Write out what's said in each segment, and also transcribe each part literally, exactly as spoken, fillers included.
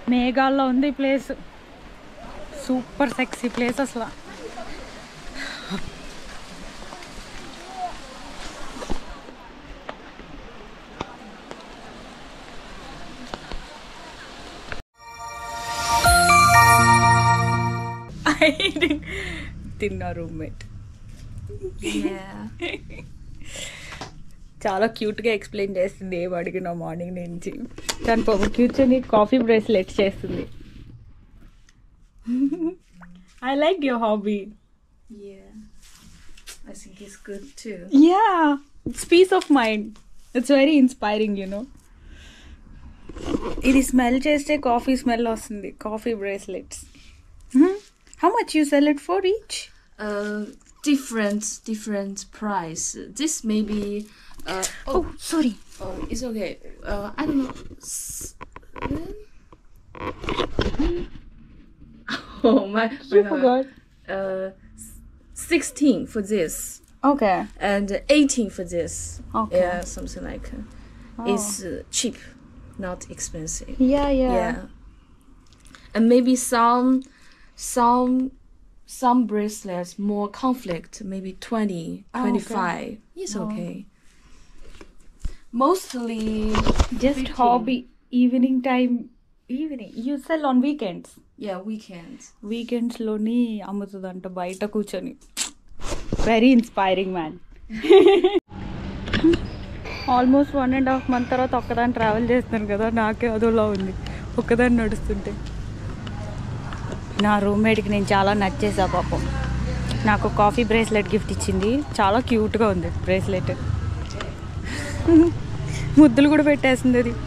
మేఘాల్లో ఉంది ఈ place. Super sexy place అసలు. తిన్నా రూమ్మేట్ చాలా క్యూట్గా ఎక్స్ప్లెయిన్ చేస్తుంది ఏం అడిగినా మార్నింగ్ నుంచి. తను పాపం కూర్చొని కాఫీ బ్రేస్లెట్ చేస్తుంది. I like your hobby. Yeah, I think it's good too. Yeah, it's peace of mind. It's very inspiring, you know. ఇది స్మెల్ చేస్తే కాఫీ స్మెల్ వస్తుంది. Coffee bracelets. How much you sell it for each? Uh, different, different price. This may be. Uh, oh, oh, sorry. Oh, it's okay. Uh, I don't know. Oh my! You forgot. Uh, sixteen for this. Okay. And eighteen for this. Okay. Yeah, something like. Oh. It's uh, cheap, not expensive. Yeah, yeah. Yeah. And maybe some, some, some bracelets more conflict. Maybe twenty, oh, twenty-five. Okay. It's oh. okay. Mostly just fifteen. Hobby. Evening time. Evening. You sell on weekends. Yeah, weekends. Weekends లోని అమ్ముతుందంట బయట కూర్చొని. Very inspiring man. Almost one and half month తర్వాత ఒక్కదాన్ని travel చేస్తున్నాను కదా, నాకే అదోలా ఉంది ఒక్కదాన్ని నడుస్తుంటే. నా రూమ్మేట్కి నేను చాలా నచ్చేసా పాపం. నాకు కాఫీ బ్రేస్లెట్ గిఫ్ట్ ఇచ్చింది. చాలా క్యూట్గా ఉంది బ్రేస్లెట్. ముద్దులు కూడా పెట్టేసింది అది.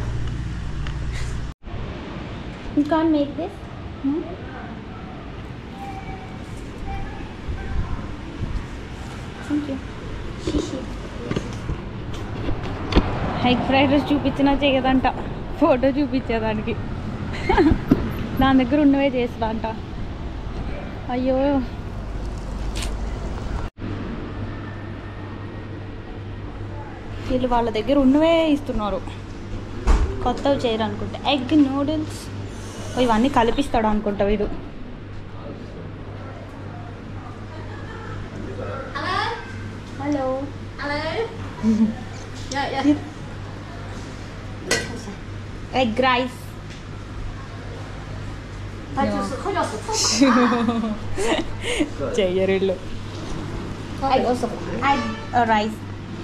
You can't make this? No? Thank you. Shishi. Egg fried rice చూపించినా చేయదంట, ఫోటో చూపించేదానికి. దాని దగ్గర ఉన్నవే చేస్తుందంట. అయ్యో, వీళ్ళు వాళ్ళ దగ్గర ఉన్నవే ఇస్తున్నారు, కొత్తవి చేయరు అనుకుంటా. ఎగ్ నూడిల్స్ ఇవన్నీ కలిపిస్తాడు అనుకుంటా వీడు. Hello hello egg rice. చెయ్యరు వీళ్ళు. Rice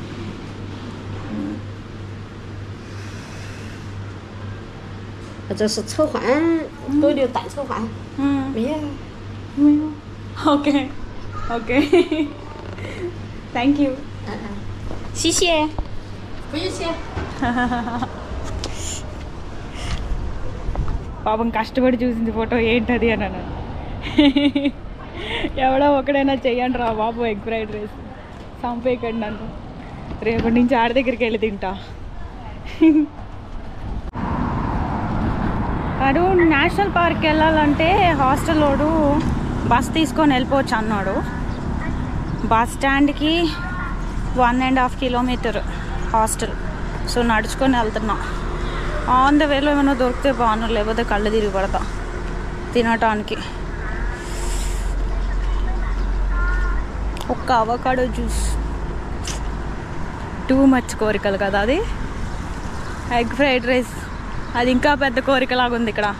这是臭环，都有胆臭环。 嗯， 没有， 没有。OK OK Thank you. 嗯嗯， 谢谢。 不用谢。 పాపం కష్టపడి చూసింది ఫోటో ఏంటది అని అన్నాను. ఎవడో ఒకడైనా చెయ్యండి రా బాబు ఎగ్ ఫ్రైడ్ రైస్, చంపేయకండి నన్ను. రేపటి నుంచి ఆడి దగ్గరికి వెళ్ళి తింటా. వాడు నేషనల్ పార్క్ వెళ్ళాలంటే హాస్టల్లోడు బస్ తీసుకొని వెళ్ళిపోవచ్చు అన్నాడు. బస్ స్టాండ్కి one and half kilometre hostel. So నడుచుకొని వెళ్తున్నా. ఆన్ ద వేలో ఏమైనా దొరికితే బాగున్నా, లేకపోతే కళ్ళు తిరిగి పడతా తినటానికి. ఒక్క అవకాడో జ్యూస్. టూ మచ్ కోరికలు కదా అది. ఎగ్ ఫ్రైడ్ రైస్ అది ఇంకా పెద్ద కోరికలాగా ఉంది ఇక్కడ.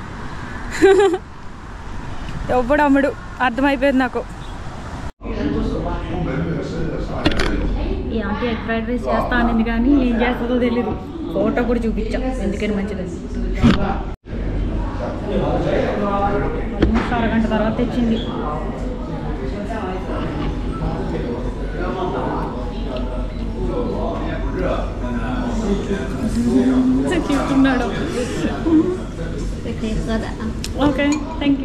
ఎవ్వడు అమ్ముడు అర్థమైపోయింది నాకు. ఈ ఆంటీ ఎగ్ ఫ్రైడ్ రైస్ చేస్తా అనింది కానీ ఏం చేస్తుందో తెలీదు. ఫోటో కూడా చూపించా ఎందుకని మంచిది. ఆల్మోస్ట్ అరగంట తర్వాత తెచ్చింది. చూస్తున్నాడు. Okay thank you.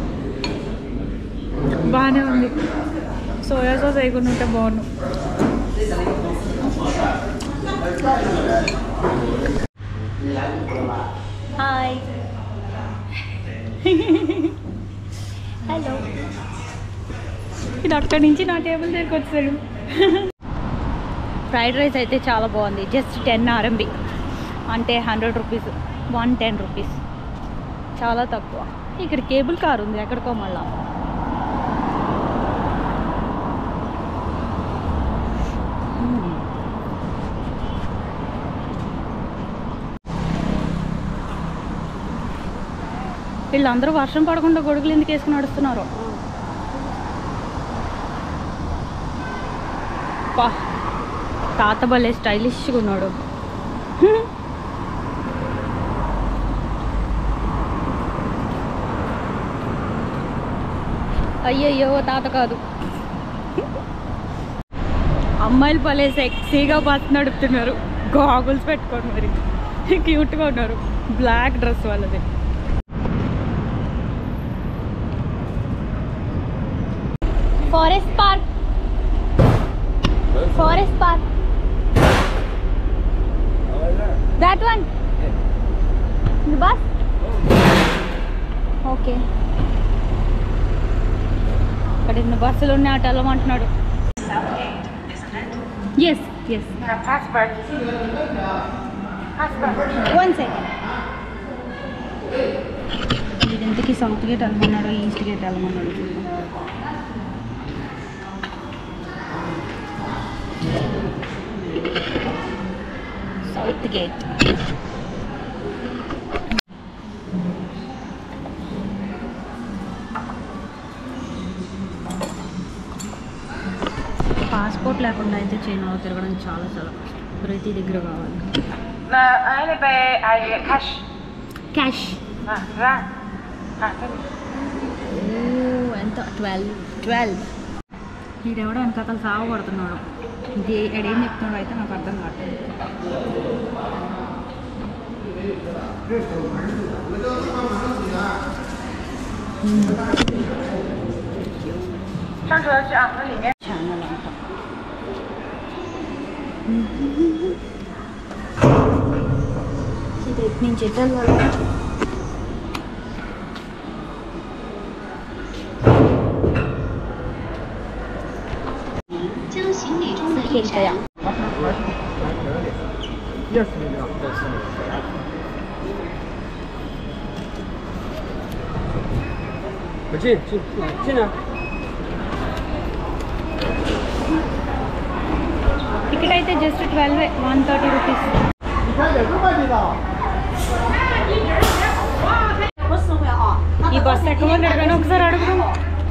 బాగానే ఉంది. సోయా సాస్ వేయకుండా ఉంటే బాగుండు. Hi hello. ఇది అక్కడి నుంచి నా టేబుల్ దగ్గరికి వచ్చాడు. ఫ్రైడ్ రైస్ అయితే చాలా బాగుంది. జస్ట్ టెన్ ఆర్ఎంబి అంటే hundred rupees, one ten rupees. చాలా తక్కువ. ఇక్కడ కేబుల్ కార్ ఉంది ఎక్కడికో మళ్ళా. వీళ్ళందరూ వర్షం పడకుండా గొడుగులు ఎందుకు వేసుకుని నడుస్తున్నారు? పా తాత భలే స్టైలిష్గా ఉన్నాడు. అయ్యయ్యో తాత కాదు. అమ్మాయిలు భలే సెక్సీగా బస్ నడుపుతున్నారు, గాగుల్స్ పెట్టుకోండి, మరి క్యూట్గా ఉన్నారు. బ్లాక్ డ్రెస్ వాళ్ళది. Forest park, forest park, that one, the bus, okay. ఇక్కడ ఇన్ని బస్సులు ఉన్నాయి, అటు వెళ్ళమంటున్నాడు. Yes yes one second. ఇది ఎంతకి సౌత్ గేట్ వెళ్ళమన్నాడు, ఈస్ట్ గేట్ వెళ్ళమన్నాడు. South gate. పాస్పోర్ట్ లేకుండా అయితే చైనాలో తిరగడం చాలా చాలా కష్టం. ప్రతి దగ్గర కావాలి క్యాష్. ఎంత? ట్వెల్వ్ ట్వెల్వ్ వీడెవడో వెనకాతలు సాగు పడుతున్నాడు. ఇది ఎడేం చెప్తున్నాడు అయితే నాకు అర్థం కావట్లేదు. ఛానల్ అంట. ఇది నుంచి ఎట్టాలి వాళ్ళు.可以这样。 进进进来。 టికెట్ అయితే just twelve one thirty rupees. ఈ బస్ ఎక్కమన్నాడు కానీ ఒకసారి అడుగుదాం.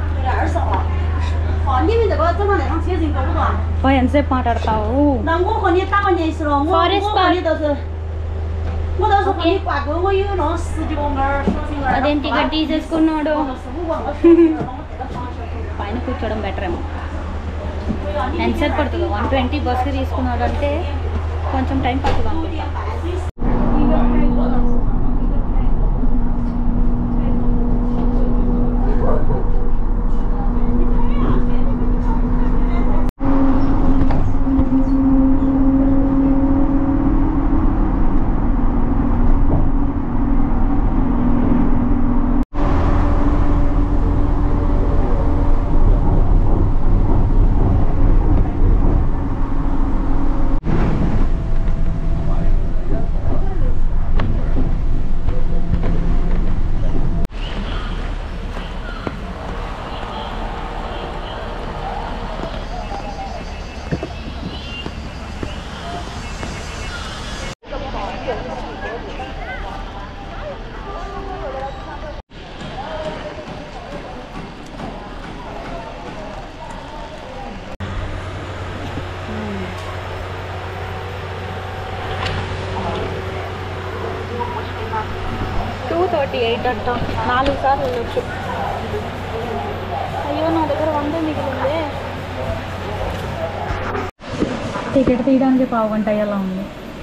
ఎంతసేపు మాట్లాడతావు? అదేం టికెట్ తీసేసుకున్నాడు. పైన కూర్చోవడం బెటర్ ఏమో. ఎంతసేపు పడుతుంది? వన్ ట్వంటీ బస్కి తీసుకున్నాడు అంటే కొంచెం టైం పడుతుంది అనుకుంటా. టూ థర్టీ ఎయిట్ అంట. నాలుగు సార్లు వెళ్ళొచ్చు. అయ్యో నా దగ్గర వంద మిగిలిందే. టికెట్ తీయడానికి పావు గంట అయ్యేలా ఉంది.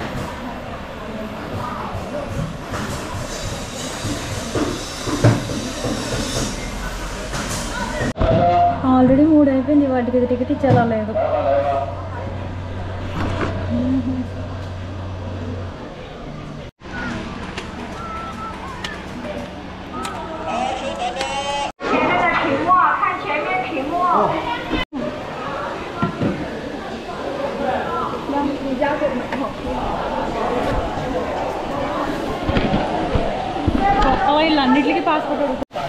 ఆల్రెడీ మూడు అయిపోయింది. వాటికి టికెట్ ఇచ్చేలా లేదు. బాబా వీళ్ళు అన్నిటికీ పాస్పోర్ట్ అడుగుతారు.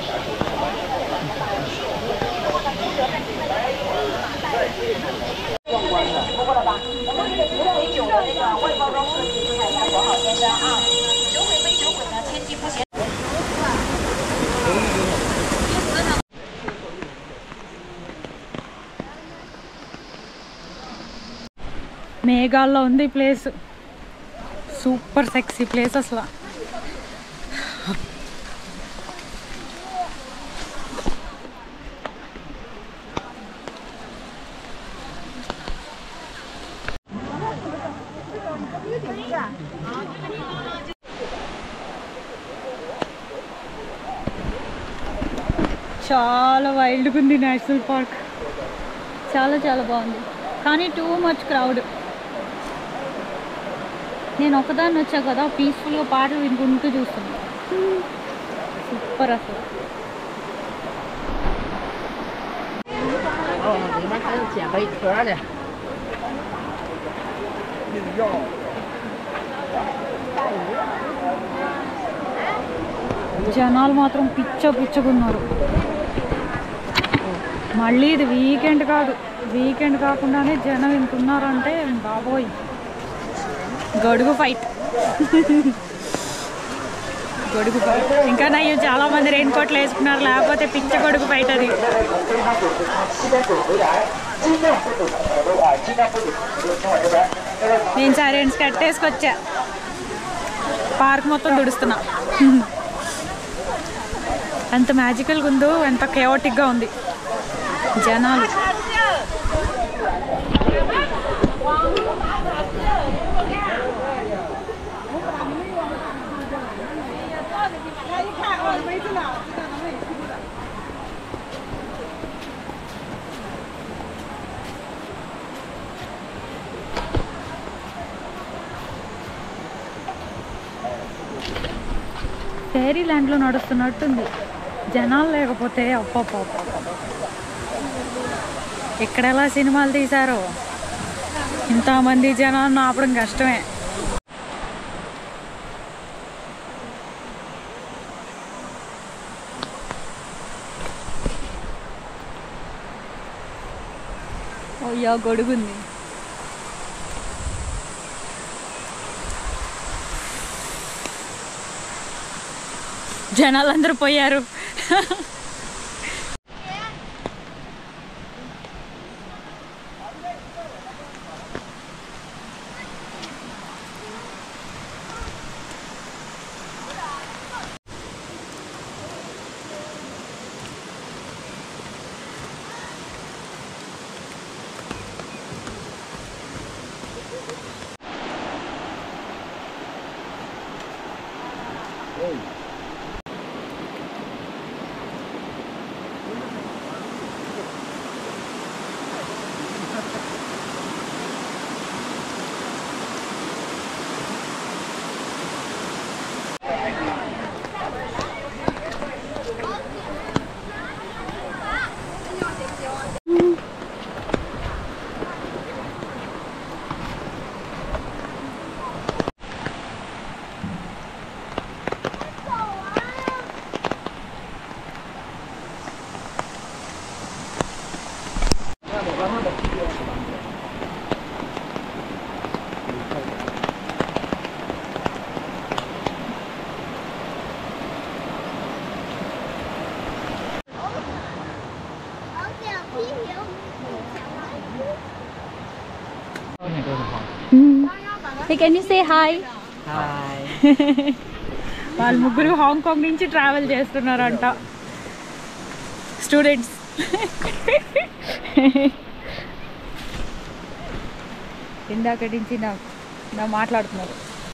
మేఘాల్లో ఉంది ఈ ప్లేస్. సూపర్ సెక్సీ ప్లేస్ అసలు. చాలా వైల్డ్గా ఉంది నేషనల్ పార్క్. చాలా చాలా బాగుంది కానీ టూ మచ్ క్రౌడ్. నేను ఒకదాన్ని వచ్చా కదా, పీస్ఫుల్గా పాటలు వినుకుంటూ చూస్తున్నాను. సూపర్ అసలు. జనాలు మాత్రం పిచ్చ పిచ్చకున్నారు. మళ్ళీ ఇది వీకెండ్ కాదు, వీకెండ్ కాకుండానే జనం ఎంత ఉన్నారంటే బాబోయ్ గొడుగు ఫైట్. గొడుగు ఫైట్ ఇంకా నయ్యో చాలా మంది రెయిన్ కోట్లు వేసుకున్నారు, లేకపోతే పిచ్చ గొడుగు ఫైట్ అది. నేను సరే కట్టేసుకొచ్చా, పార్క్ మొత్తం దుడుస్తున్నా. ఎంత మ్యాజికల్గా ఉందో, ఎంత కేయాటిక్గా ఉంది జనాలు. ఫెయిరీ ల్యాండ్లో నడుస్తున్నట్టుంది. జనాలు లేకపోతే అప్పప్ప ఎక్కడెలా సినిమాలు తీశారో, ఇంతమంది జనాలను ఆపడం కష్టమే. ఓయ్యా గొడుగుంది. జనాలందరూ పోయారు. Hey, can you say hi? Hi. వాళ్ళు ముగ్గురు హాంకాంగ్ నుంచి ట్రావెల్ చేస్తున్నారంట స్టూడెంట్స్. ఇందాక నుంచి నా నా మాట్లాడుతున్నారు.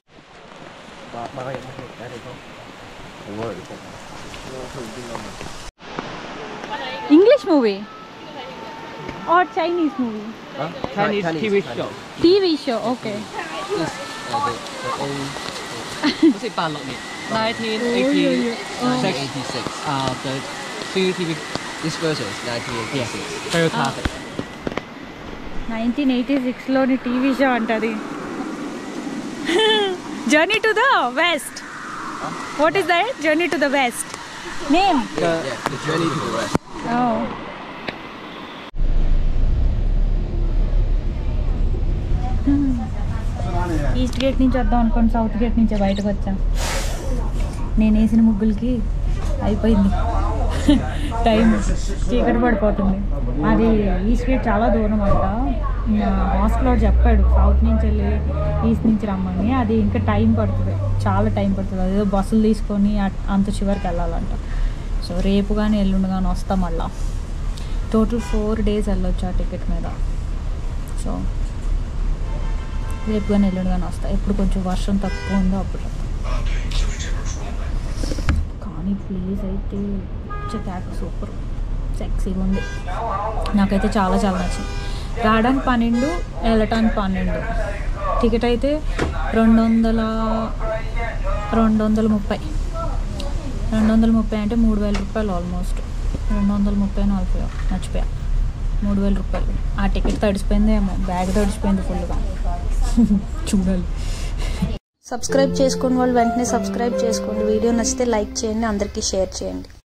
English movie or Chinese movie? Huh? Chinese, Chinese T V show. T V show, okay. This, uh, the, the old, what's it, nineteen eighty-six. Uh, the C C T V, this version is nineteen eighty-six. Yeah. Very classic. Nineteen eighty సిక్స్లోని TV show అంటది. Journey to the west. What is that? Journey to the West. Name? Yeah, yeah, the journey to the west. Oh. East gate నుంచి వద్దాం అనుకోండి, south gate నుంచే బయటకు వచ్చాం. నేను వేసిన ముగ్గులకి అయిపోయింది టైం, చీకటి పడిపోతుంది. అది ఈస్ట్ గేట్ చాలా దూరం అంట. హాస్టల్లో చెప్పాడు సౌత్ నుంచి వెళ్ళి ఈస్ట్ నుంచి రమ్మని. అది ఇంకా టైం పడుతుంది, చాలా టైం పడుతుంది. అదేదో బస్సులు తీసుకొని అంత చివరికి వెళ్ళాలంట. సో రేపు కానీ ఎల్లుండి కానీ వస్తాం మళ్ళా. టోటల్ ఫోర్ డేస్ వెళ్ళొచ్చు ఆ టికెట్ మీద. సో రేపు కానీ ఎల్లుండి కానీ వస్తా. ఎప్పుడు కొంచెం వర్షం తక్కువ ఉందో అప్పుడు. కానీ ప్లేస్ అయితే చెత్తాక సూపర్ సెక్సీగా ఉంది. నాకైతే చాలా చాలా నచ్చింది. రావడానికి పన్నెండు, వెళ్ళటానికి పన్నెండు. టికెట్ అయితే రెండు వందల రెండు వందల ముప్పై రెండు వందల ముప్పై అంటే మూడు వేల రూపాయలు ఆల్మోస్ట్. రెండు వందల ముప్పై నలభై మర్చిపోయా, మూడు వేల రూపాయలు. ఆ టికెట్ తడిసిపోయిందేమో, బ్యాగ్ తడిసిపోయింది ఫుల్గా. చూడాలి. సబ్స్క్రైబ్ చేసుకోండి వాళ్ళు వెంటనే సబ్స్క్రైబ్ చేసుకోండి. వీడియో నచ్చితే లైక్ చేయండి, అందరికీ షేర్ చేయండి.